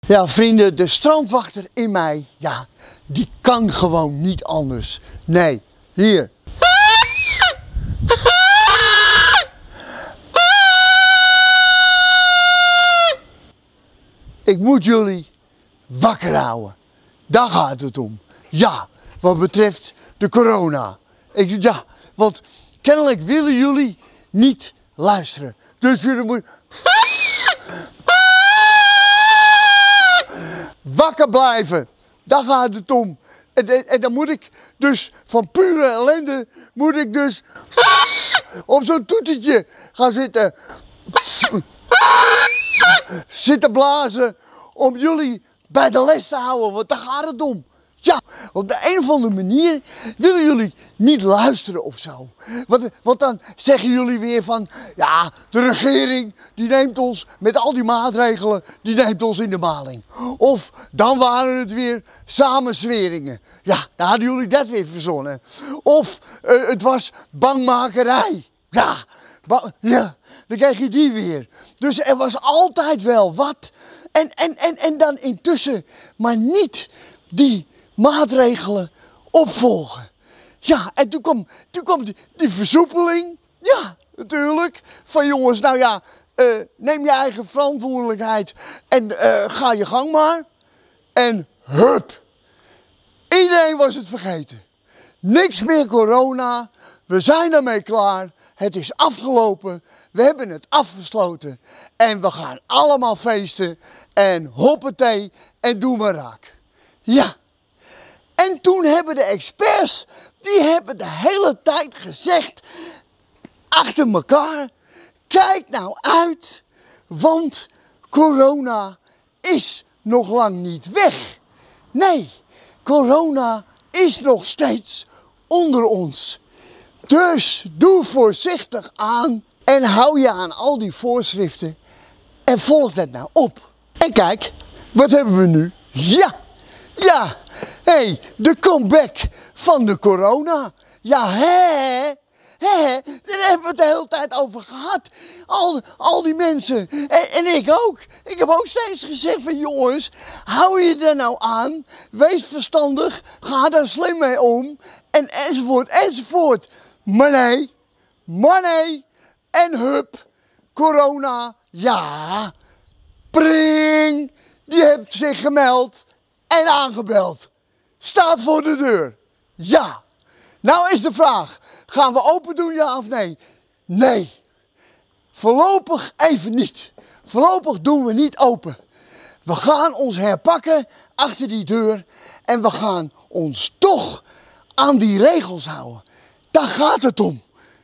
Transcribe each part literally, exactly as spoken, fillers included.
Ja, vrienden, de strandwachter in mij, ja, die kan gewoon niet anders. Nee, hier. Ik moet jullie wakker houden. Daar gaat het om. Ja, wat betreft de corona. Ik, ja, want kennelijk willen jullie niet luisteren. Dus jullie moeten wakker blijven. Daar gaat het om. En, en, en dan moet ik dus van pure ellende, moet ik dus op zo'n toetertje gaan zitten. Zitten blazen om jullie bij de les te houden, want daar gaat het om. Ja, op de een of andere manier willen jullie niet luisteren of zo. Want, want dan zeggen jullie weer van, ja, de regering die neemt ons met al die maatregelen, die neemt ons in de maling. Of dan waren het weer samenzweringen. Ja, dan hadden jullie dat weer verzonnen. Of uh, het was bangmakerij. Ja, ba ja, dan krijg je die weer. Dus er was altijd wel wat. En, en, en, en dan intussen maar niet die maatregelen opvolgen. Ja, en toen kwam, toen kwam die, die versoepeling. Ja, natuurlijk. Van jongens, nou ja, uh, neem je eigen verantwoordelijkheid en uh, ga je gang maar. En hup. Iedereen was het vergeten. Niks meer corona. We zijn ermee klaar. Het is afgelopen. We hebben het afgesloten. En we gaan allemaal feesten. En hoppatee. En doe maar raak. Ja. En toen hebben de experts, die hebben de hele tijd gezegd, achter elkaar, kijk nou uit, want corona is nog lang niet weg. Nee, corona is nog steeds onder ons. Dus doe voorzichtig aan en hou je aan al die voorschriften en volg dat nou op. En kijk, wat hebben we nu? Ja, ja. Hé, hey, de comeback van de corona. Ja, hè? Hè? Daar hebben we het de hele tijd over gehad. Al, al die mensen. En, en ik ook. Ik heb ook steeds gezegd van jongens, hou je er nou aan. Wees verstandig. Ga daar slim mee om. En enzovoort, enzovoort. Maar nee. Maar nee. En hup. Corona. Ja. Pring. Die heeft zich gemeld. En aangebeld. Staat voor de deur. Ja. Nou is de vraag. Gaan we open doen, ja of nee? Nee. Voorlopig even niet. Voorlopig doen we niet open. We gaan ons herpakken achter die deur. En we gaan ons toch aan die regels houden. Daar gaat het om.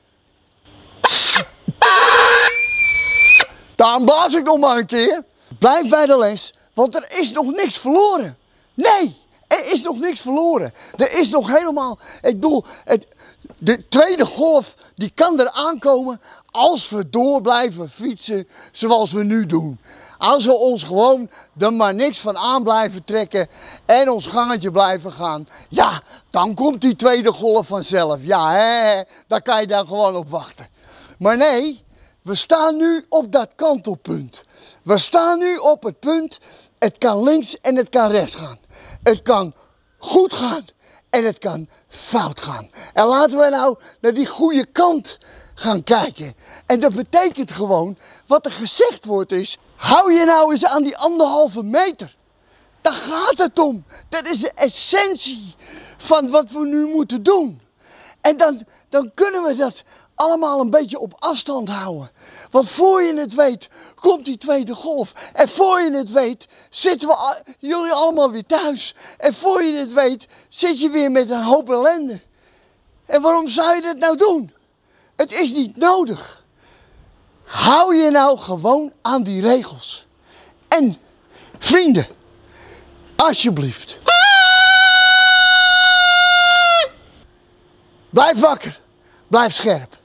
Daarom blaas ik nog maar een keer. Blijf bij de les. Want er is nog niks verloren. Nee, er is nog niks verloren. Er is nog helemaal, ik bedoel, het, de tweede golf die kan er aankomen als we door blijven fietsen zoals we nu doen. Als we ons gewoon er maar niks van aan blijven trekken en ons gangetje blijven gaan. Ja, dan komt die tweede golf vanzelf. Ja, hè, daar kan je dan gewoon op wachten. Maar nee, we staan nu op dat kantelpunt. We staan nu op het punt, het kan links en het kan rechts gaan. Het kan goed gaan en het kan fout gaan. En laten we nou naar die goede kant gaan kijken. En dat betekent gewoon, wat er gezegd wordt is, hou je nou eens aan die anderhalve meter. Daar gaat het om. Dat is de essentie van wat we nu moeten doen. En dan, dan kunnen we dat allemaal een beetje op afstand houden. Want voor je het weet, komt die tweede golf. En voor je het weet, zitten we jullie allemaal weer thuis. En voor je het weet, zit je weer met een hoop ellende. En waarom zou je dat nou doen? Het is niet nodig. Hou je nou gewoon aan die regels. En vrienden, alsjeblieft. Blijf wakker. Blijf scherp.